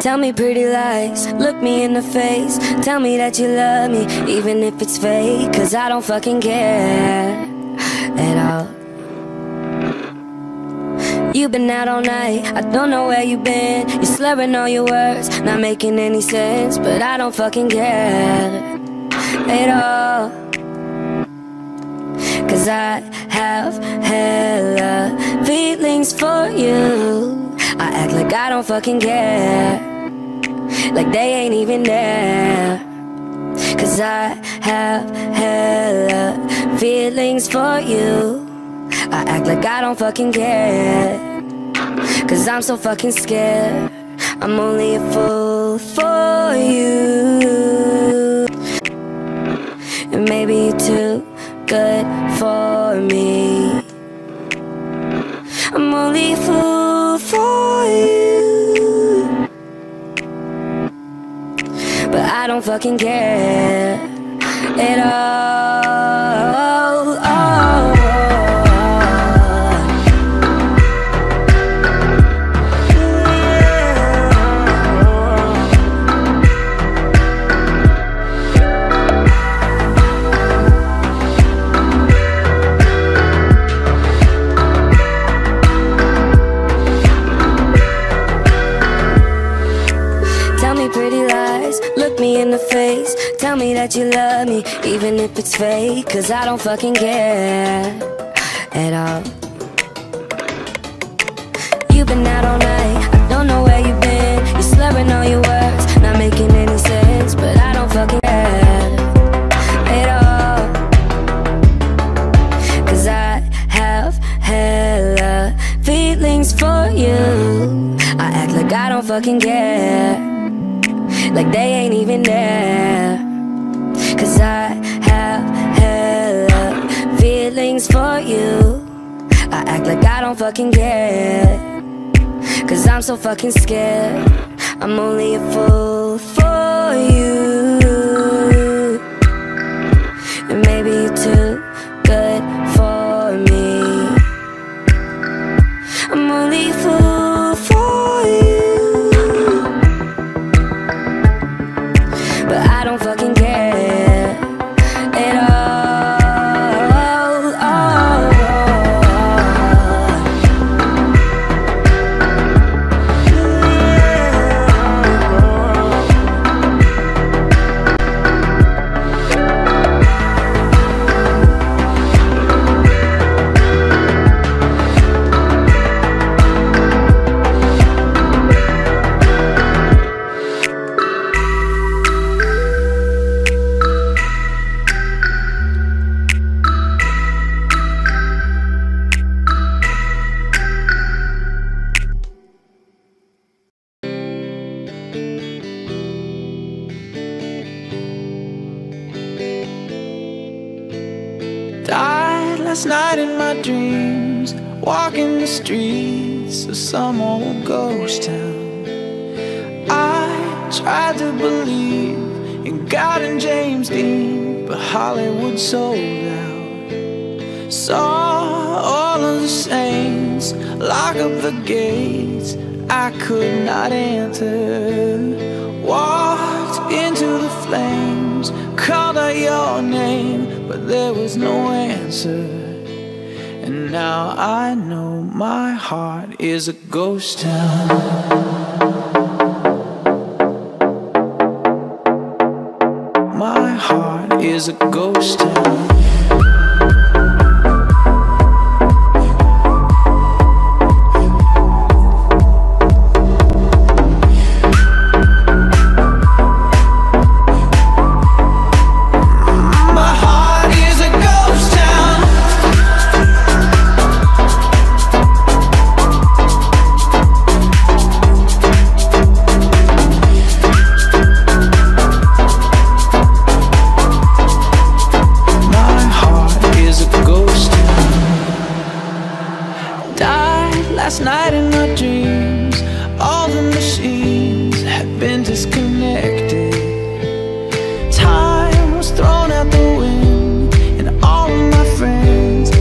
Tell me pretty lies, look me in the face. Tell me that you love me, even if it's fake. Cause I don't fucking care at all. You've been out all night, I don't know where you've been. You're slurring all your words, not making any sense. But I don't fucking care at all. Cause I have hella feelings for you. I act like I don't fucking care, like they ain't even there. Cause I have hella feelings for you. I act like I don't fucking care, cause I'm so fucking scared. I'm only a fool for you, and maybe you're too good for me. I'm only a fool for you, but I don't fucking care at all. Look me in the face, tell me that you love me, even if it's fake. Cause I don't fucking care at all. You've been out all night, I don't know where you've been. You're slurring all your words, not making any sense. But I don't fucking care at all. Cause I have hella feelings for you. I act like I don't fucking care, like they ain't even there. Cause I have hella feelings for you. I act like I don't fucking care, cause I'm so fucking scared. I'm only a fool for you, and maybe you're too good for me. I'm only a fool for you, but I don't fucking care at all. Died last night in my dreams, walking the streets of some old ghost town. I tried to believe in God and James Dean, but Hollywood sold out. Saw all of the saints lock up the gates I could not enter. Walked into the flames, called out your name, but there was no answer. And now I know my heart is a ghost town. My heart is a ghost town.